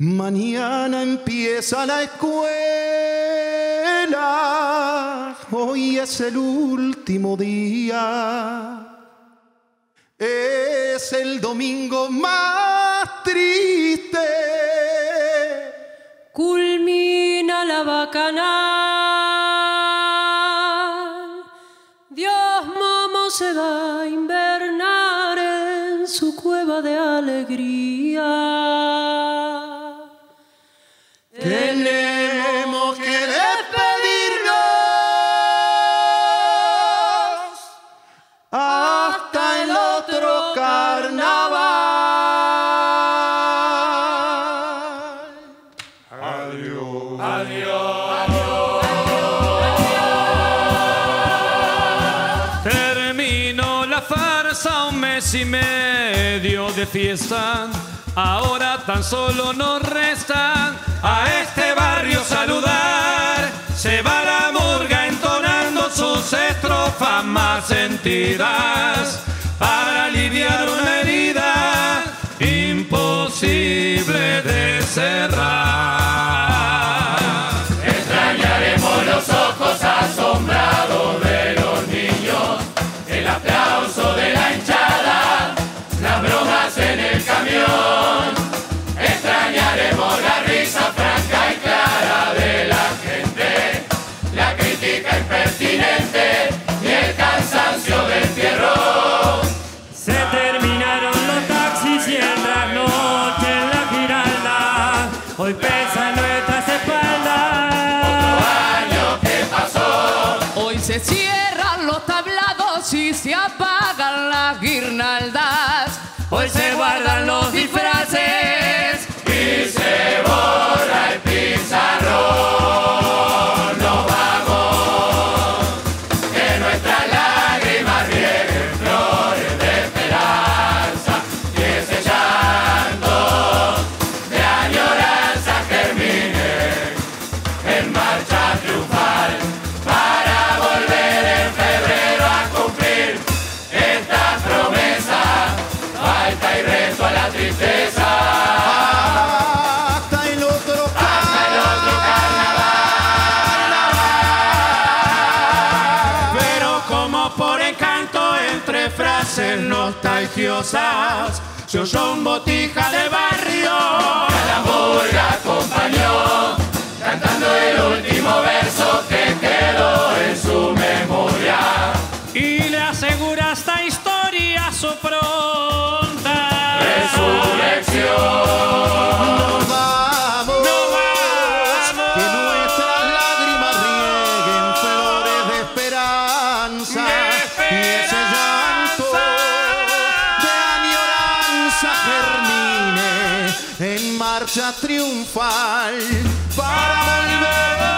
Mañana empieza la escuela, hoy es el último día. Es el domingo más triste. Culmina la bacanal. Dios Momo se va a invernar en su cueva de alegría. Tenemos que despedirnos hasta el otro carnaval. Adiós. Adiós. Terminó la farsa, un mes y medio de fiesta. Ahora tan solo nos restan a este barrio saludar. Se va la murga entonando sus estrofas más sentidas para aliviar una herida imposible de cerrar. Extrañaremos los ojos asombrados de los niños, el aplauso de la hinchada, las bromas en el camión. Extrañaremos la risa franca y clara de la gente, la crítica impertinente y el cansancio del fierro. Se terminaron los taxis y el trasnoche en la Giralda hoy pesa en nuestras espaldas. Otro año que pasó. Hoy se cierran los tablados y se apagan las guirnaldas. Hoy se guardan los disfraces Y se borra el pizarrón. Nos vamos, que nuestras lágrimas rieguen flores de esperanza y ese llanto de añoranza germine en marcha triunfal para volver en febrero a cumplir esta promesa. Falta y rezo a la tristeza. Hasta el otro carnaval. Pero como por encanto entre frases nostalgiosas se oyó un botija de barrio. La murga acompañó, cantando el último verso que quedó en su memoria. Y le asegura esta historia su pronta Resurrección. Nos vamos, que nuestras lágrimas rieguen flores de esperanza, y ese llanto de añoranza germine en marcha triunfal para volver